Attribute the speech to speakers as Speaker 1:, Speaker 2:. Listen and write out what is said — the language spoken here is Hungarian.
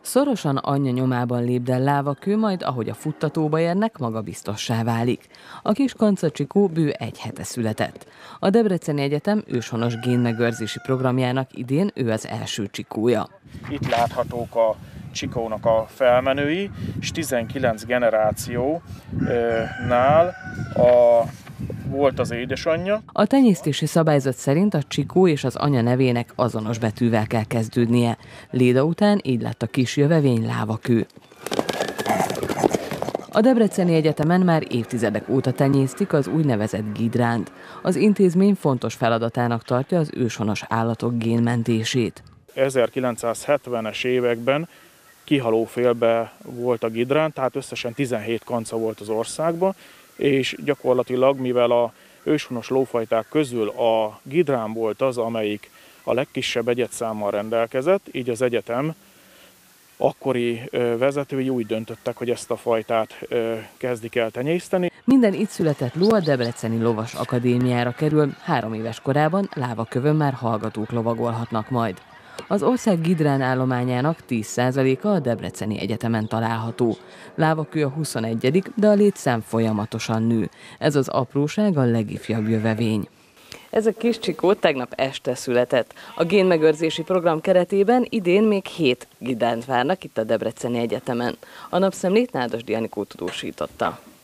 Speaker 1: Szorosan anyja nyomában lépdel lávakő, majd ahogy a futtatóba érnek, magabiztossá válik. A kis Kanca Csikó bő 1 hete született. A Debreceni Egyetem őshonos génmegőrzési programjának idén ő az első csikója.
Speaker 2: Itt láthatók a csikónak a felmenői, és 19 generációnál volt az édesanyja.
Speaker 1: A tenyésztési szabályzat szerint a csikó és az anya nevének azonos betűvel kell kezdődnie. Léda után így lett a kis jövevény lávakő. A Debreceni Egyetemen már évtizedek óta tenyésztik az úgynevezett gidránt. Az intézmény fontos feladatának tartja az őshonos állatok génmentését.
Speaker 2: 1970-es években kihalófélbe volt a gidrán, tehát összesen 17 kanca volt az országban, és gyakorlatilag, mivel a őshonos lófajták közül a gidrán volt az, amelyik a legkisebb egyedszámmal rendelkezett, így az egyetem akkori vezetői úgy döntöttek, hogy ezt a fajtát kezdik el tenyészteni.
Speaker 1: Minden itt született ló a Debreceni Lovas Akadémiára kerül, 3 éves korában lávakövön már hallgatók lovagolhatnak majd. Az ország gidrán állományának 10%-a a Debreceni Egyetemen található. Lávakő a 21., de a létszám folyamatosan nő. Ez az apróság a legifjabb jövevény. Ez a kis csikó tegnap este született. A génmegőrzési program keretében idén még 7 gidránt várnak itt a Debreceni Egyetemen. A Napszemlét Nádasdy Anikó tudósította.